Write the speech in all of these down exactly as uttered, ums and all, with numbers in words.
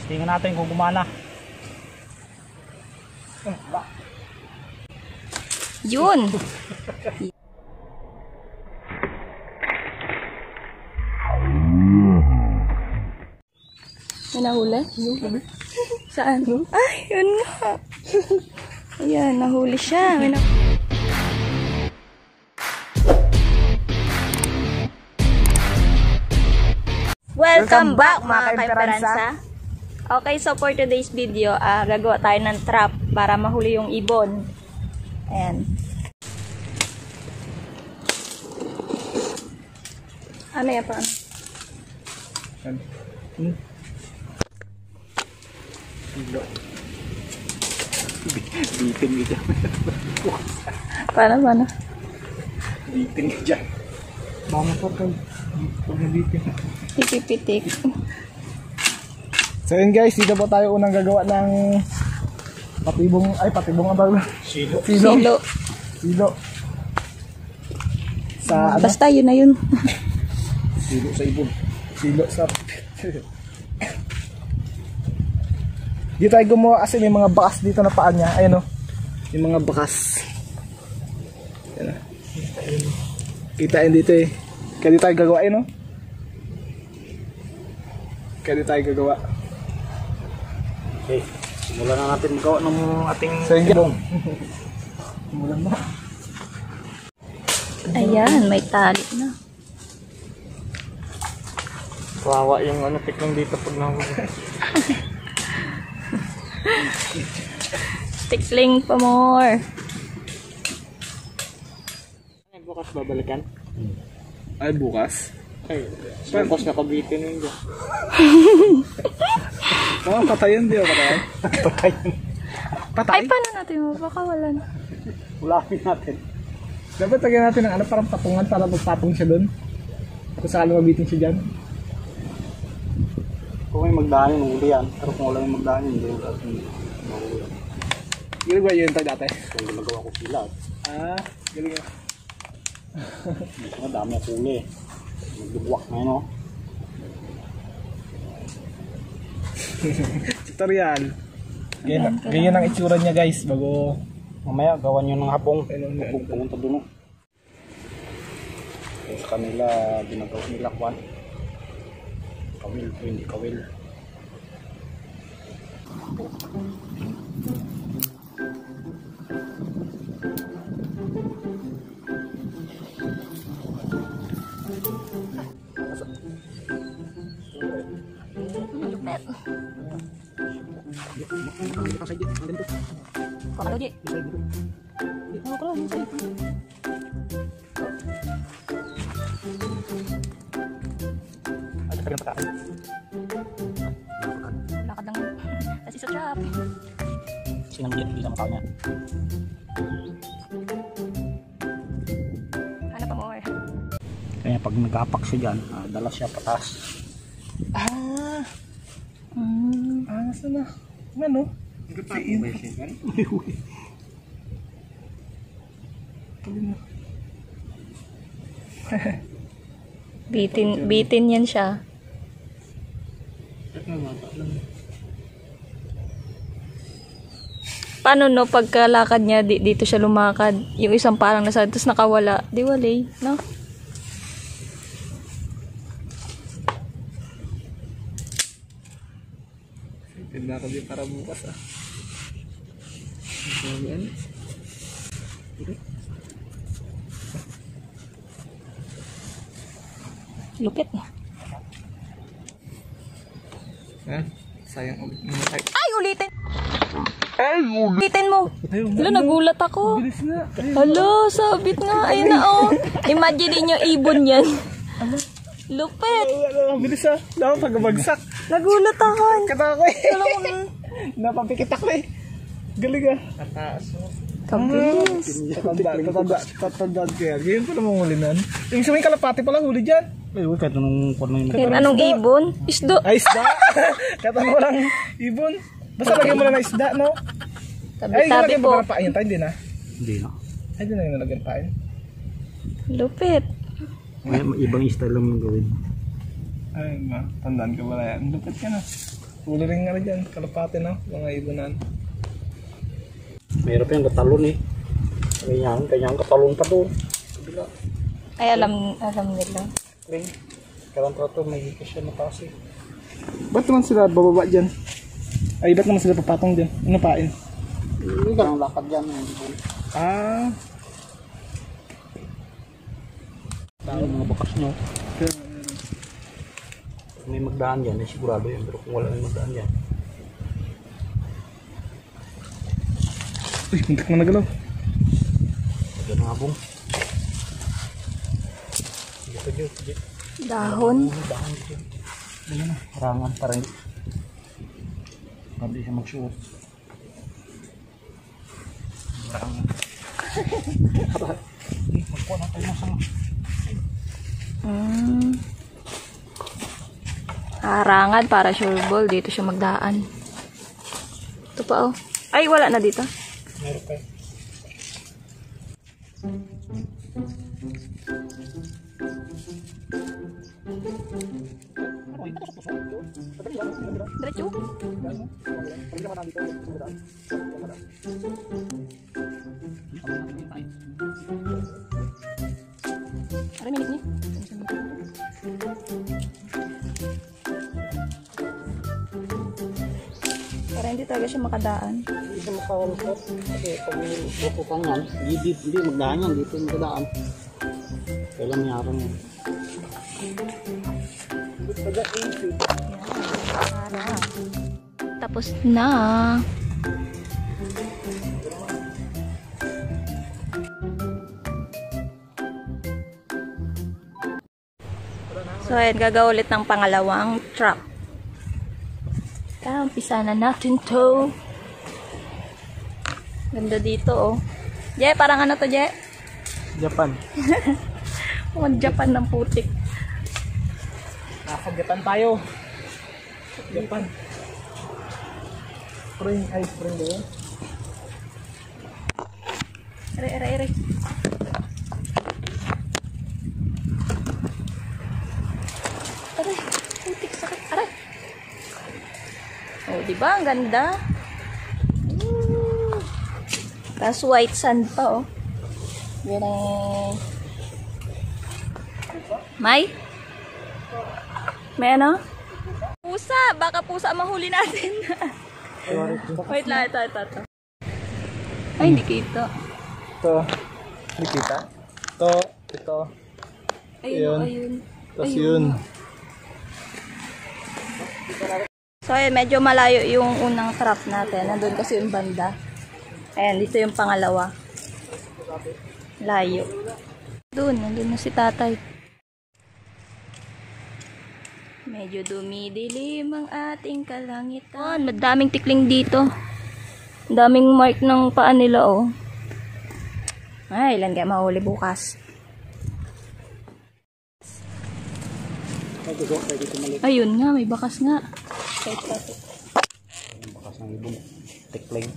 Tingnan natin kung gumana. Yun. May nahuli? Saan? Ay, yun nga. Ayan, nahuli siya. May nahuli. Welcome, Welcome back, back mga kaiperansa. Okay, so for today's video, uh, gagawa tayo ng trap para mahuli yung ibon. Ayan. Ano yan pa? Hmm? Bitin ka dyan. Paano, paano? Bitin ka dyan. Bama po kayo. Pag nabitin. Pipipitik. So yun guys, dito po tayo unang gagawa ng patibong, ay patibong ang bago. Silo. Silo. Silo. Silo. Sa ano? Basta yun na yun. Silo sa ibon. Silo sa... Dito tayo gumawa kasi may mga bakas dito na paan niya. Ayan o. Yung mga bakas. Ayan o. Kitain dito eh. Kaya dito tayo gagawa eh no? Kaya dito tayo gagawa. Okay. Simulan na natin magawa ng ating ibon. Simulan na. Ayan, may tali na. Kawawa yung ano, tiklang dito pag nahuli. Tikling pa more. Ay, bukas babalikan? Ay bukas? Ay, bukas nakabitin yun dyan. Oo, patayin di o patayin? Patayin. Patay? Ay, paano natin mapakawalan? Ulapin natin. Dapat lagyan natin ng ano, parang patungan para magpatong siya doon. Kung saan mabitin siya dyan. Kung may magdaanin, huli yan. Pero kung wala yung magdaanin, hindi yung ating mahuli yan. Galing ba yun tayo dati? Kung ginagawa ko sila. Ah, galing yun. Dito nga dami ako huli. Nagdugwak na yun o. Tutorial. Ganyan, ganyan ang itsura niya guys bago Mamaya gawan nyo ng habong. Ayun, Habong pumunta dun o. Eh, sa kanila, ginagawa nila kwan. Kawil, hindi kawil. Lupet. Kok ada, Ji? Mau keluar nih, Ada kalian pekain. lakad ng kasi sa trap. Sinang dia di sama kaunya. Ano pa more? Kaya pag nagapak siya dyan, ah, dala siya patas. Ah, Hmm. ah, saan na? Ano? Siin. Bitin, bitin yan siya. Paano no, pagkalakad niya, di, dito siya lumakad. Yung isang parang nasa, tapos nakawala. Di wali, no? Tignan ko din para bukas ah. Ayan. Lupit. Ah, sayang ulit. Ay, Ay, ulitin! Ay, ulitin mo! ayun. Hala, nagulat ako. Bilis na. Ayun. Hala, sabit nga. Ayun na, oh. Imagine niyo ibon yan. Lupit. Ang bilis ah. Dapat pagkabagsak. Nagulat ako. Kata ko eh. Alam mo na. Napapikit ako eh. Galing ah. Tataas mo. Kabilis. Tatanda, tatanda, tatanda kaya. Ganyan pala mga hulinan. Yung sa may kalapati pala huli dyan. Ay, huwag kahit anong kwan na yun. Kahit anong ibon? Isdo. Ay, isda. Kahit ano walang ibon. Basta lagyan mo lang ng isda, no? Ay, Tabi-tabi nilagyan mo po. na ng pain. Tayo din ah. Hindi na. Ay, din na yung nalagyan pain. Lupit. May ibang style lang yung gawin. Ay, ma. Tandaan ka pala yan. Lupit ka na. Huli rin nga na dyan, kalapate na, mga ibunan. Mayroon pa yung katalon eh. Ganyan, ganyan katalon pa doon. Ay, alam, alam nila. Kling. Karan pa ito, may hikis siya na kasi. Ba't naman sila bababa dyan? Ay, ba't naman sila papatong dyan? Ano pain? Hindi ka ang lakad dyan. Ah. Dahil mga bakas nyo. Kung may magdaan dyan, ay sigurado yan. Pero kung wala may magdaan dyan. Uy, muntik na nagalaw. Diyan ang abong. Dito, dito, dito. Dahon. Dahon dito. Ayan na, harangan pa rin. Hindi siya mag-shoot. Harangan. Magkuha na tayo ng sama. Mm. Harangan para sure ball. Dito siya magdaan. Ito pa oh. Ay, wala na dito. Meron pa. Diretso. Ada miliknya. Para hindi talaga siya makadaan. Hindi siya makawalusot. Kasi pag may buko kang yan, hindi, hindi magdaan yan. Dito magdaan. Kailan mayroon yan. Tapos na. So, ayan, gagawa ulit ng pangalawang trap. Kaya, umpisa na natin to. Ganda dito, oh. Je, parang ano to, Je? Japan. Mukhang Japan ng putik. Nasa Japan tayo. Japan. Spring, ay spring ba yun? Aray, aray, aray. Aray, putik, sakit. Aray. Oh, diba? Ang ganda. Tapos white sand pa, oh. Yan ay... May? May ano? Pusa! Baka pusa mahuli natin. Wait lang, ito, ito, ito. Ay, hindi kita. Ito. Hindi kita. Ito. Ito. Ayun, Ayun. ayun. Tapos yun. So, ayun, medyo malayo yung unang trap natin. Nandun kasi yung banda. Ayan, dito yung pangalawa. Layo. Doon, nandun na si tatay. Medyo dumidilim ang ating kalangitan. Madaming tikling dito. Daming mark ng paa nila, oh. Ay, ilan kaya mahuli bukas. Ayun nga, may bakas nga. Bakas ng ibon. Tikling.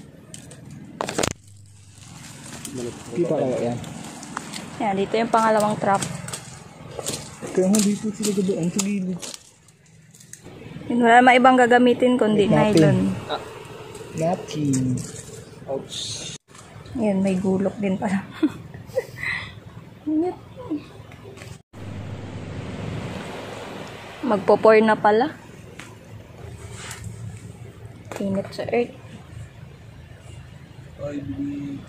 Kita kaya yan. Yan, dito yung pangalawang trap. Kaya nga dito sila gadaan sa gilid. Yun, wala naman ibang gagamitin kundi Natin. nylon. Nothing. Ouch. Yan, may gulok din pala. Init. Magpo-pour na pala. Init sa earth. Ay, bili.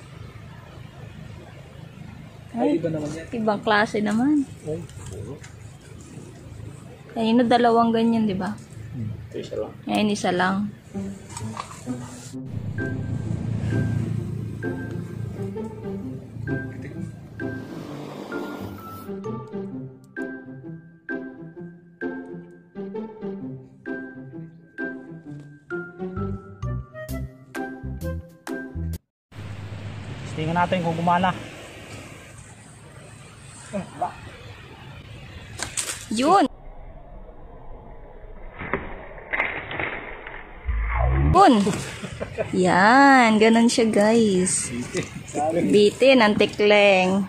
Ay, Ay, iba naman yan. ibang klase naman. Ay, Kanina dalawang ganyan, di ba? Ito isa lang. Ngayon isa lang. Tingnan natin kung gumana. Yun! Yun! Yan, ganun siya guys. Bitin ang tikleng.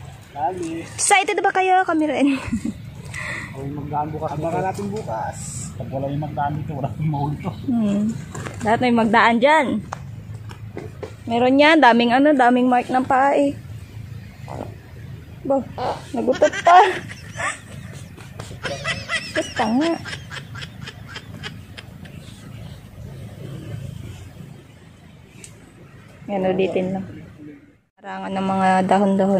Kali. Excited ba kayo? Kami rin. Kung magdaan bukas. Abangan natin bukas. Pag wala yung magdaan dito, wala yung mahuli to. Hmm. Lahat may magdaan dyan. Meron yan, daming ano, daming mark ng paa eh. Ba, nagutot pa. Gusto nga. Yan, ulitin lang. Parangan ng mga dahon-dahon.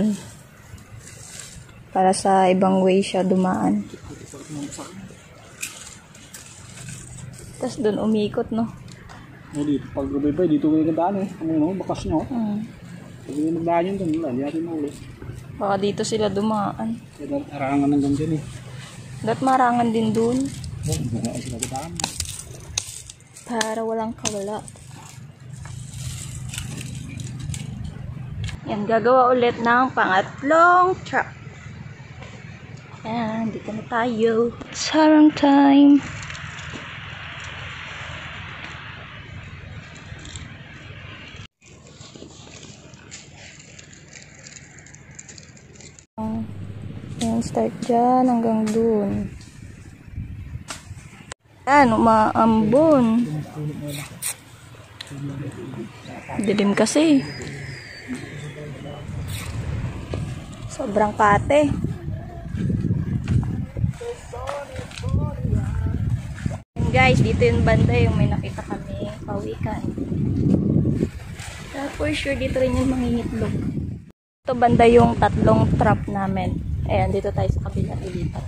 Para sa ibang way siya dumaan. Tapos doon umikot, no? O dito, pag gabay dito kayo nagdaan eh. Ano yun, bakas nyo. Hmm. Pag yung nagdaan yun doon, wala, hindi natin mahuli. Baka dito sila dumaan. Kaya arangan hanggang dyan eh. Dapat marangan din doon. Oh, bunga ay sila nagdaan. Para walang kawala. Yan, gagawa ulit ng pangatlong trap. Yan, dito na tayo. Sarang time. Yan, start dyan hanggang dun. Yan, umaambon. Dilim kasi. Sobrang kate. And guys, dito yung banda yung may nakita kami pawikan. Uh, for sure, dito rin yung mangingitlog. Ito banda yung tatlong trap namin. Ayan, dito tayo sa kabila ilipat.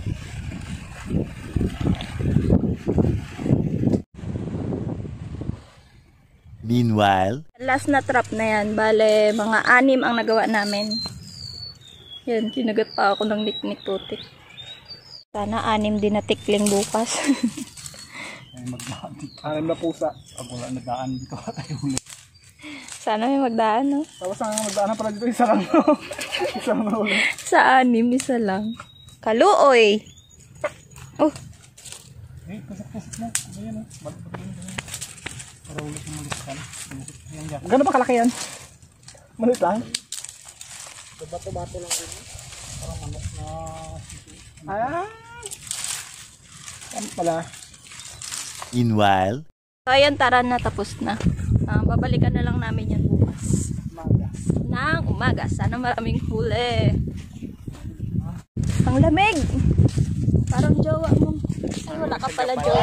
Meanwhile, Last na trap na yan, bale mga anim ang nagawa namin. Yan, kinagat pa ako ng niknik putik. Sana anim din na tikling bukas. Ay, magdaan dito. Anim na pusa. Pag wala nagdaan dito, tayo huli. Sana may magdaan, no? Tapos ang magdaan na pala dito, isa lang. Isa lang na ulit. Sa anim, isa lang. Kaluoy! Oh, Eh, kasap-kasap na. Ayan o. Balik-balik yun. Para ulit yung malisan. Yan yan. Gano'n ba kalaki yan? Malit lang? Bato-bato lang rin. Parang manok na... Ah! Yan pala. meanwhile, so ayan, tara na, tapos na. Ah, babalikan na lang namin yan bukas. Magas. Nang umaga. Sana maraming huli. Ang lamig! Parang jowa mo. Ay, wala ka pala jowa.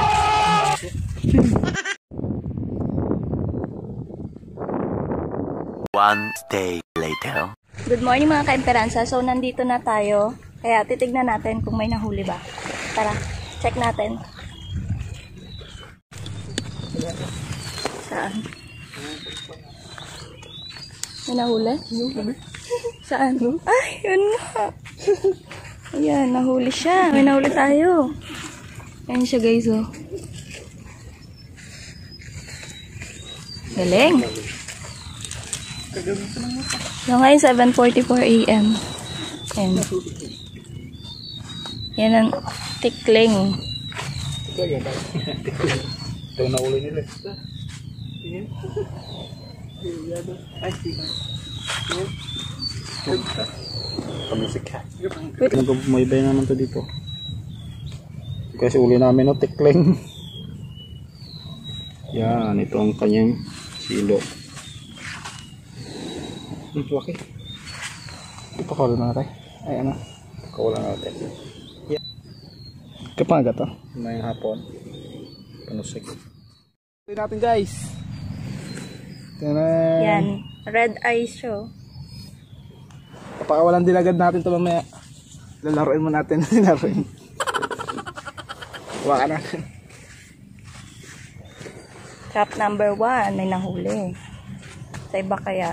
one day later. Good morning mga kaimperansa. So, nandito na tayo. Kaya titignan natin kung may nahuli ba. Tara, check natin. Saan? May nahuli? Saan? Ay, yun nga. Ayan, nahuli siya. May nahuli tayo. Ayan siya guys, oh. Galing. So, ngayon seven forty-four a m Ayan. Yan ang tikling. Ito na ulo nila. Ay, pamusika. May bay naman to dito. Kasi uli namin no, tikling. Yan, ito ang kanyang silo. Ang laki. Ito ko na natin. Ay, ano? Kawalan natin. Kapag to. May hapon. Panusik. Ito natin guys. Tanan. Yan. Red eyes show. Kapakawalan din agad natin ito mamaya. Lalaroin mo natin. Lalaroin. Huwag ka natin. Trap number one. May nahuli. Sa iba kaya.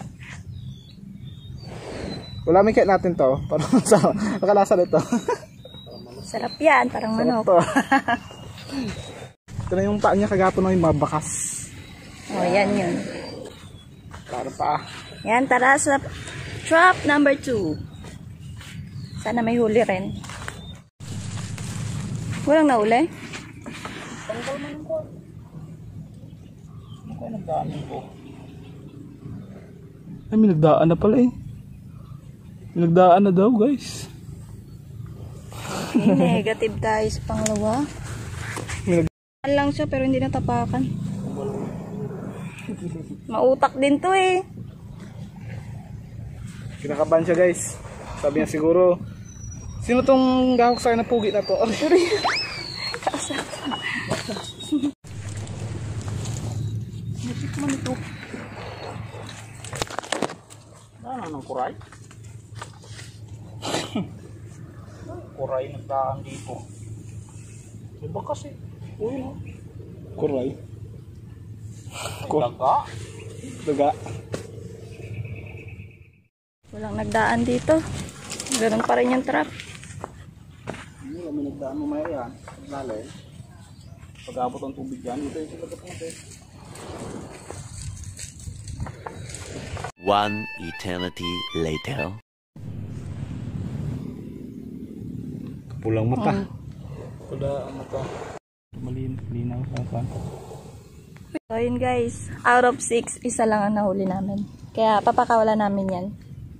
Wala may kaya natin to. Parang sa nakalasa nito. Sarap yan. Parang manok. Ito. Ito na yung paa niya kagapon ng yung mabakas. O, yan yun. Para pa. Yan, tara sa trap number two. Sana may huli rin. Walang nahuli? Ano nagdaan ko? Ay, may nagdaan na pala eh. May nagdaan na daw guys. Okay, negative tayo sa pangalawa. lang siya pero hindi natapakan. Mautak din to eh. Kinakabahan siya guys. Sabi niya siguro, sino tong gahok sa'yo na pugi na to? Nasip man ito. Ano ng kuray? Kuray nagdaan dito. Diba kasi? Uy no? Kuray. Kur Daga. Daga. Walang nagdaan dito. Ganun pa rin yung trap. Hindi kami nagdaan mamaya yan. Lalay. Pag-abot ang tubig yan, ito yung silagat natin. One eternity later. Pulang mata. Mm. Kuda ang mata. Malin, linaw sa kan. So yun guys, out of six, isa lang ang nahuli namin. Kaya papakawala namin yan.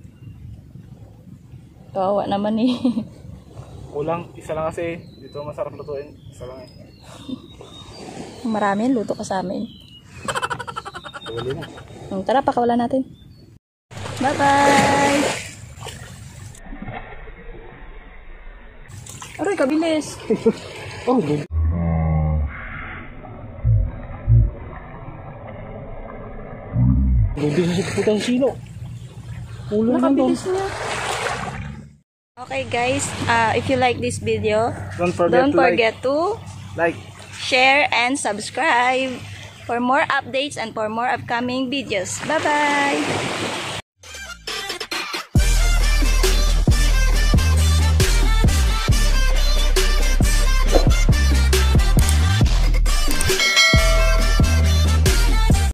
Kawawa naman eh. Kulang, isa lang kasi. Dito masarap lutuin. Isa lang eh. Marami, luto ka sa amin. Tawali na. Hmm, tara, pakawala natin. Bye-bye! Aroy, kabilis! Oh, good. Hindi sa putang sino. Ulo na doon. Nakabilis niya. Okay guys, uh, if you like this video, Don't forget don't to forget to like. like. share and subscribe for more updates and for more upcoming videos. Bye-bye!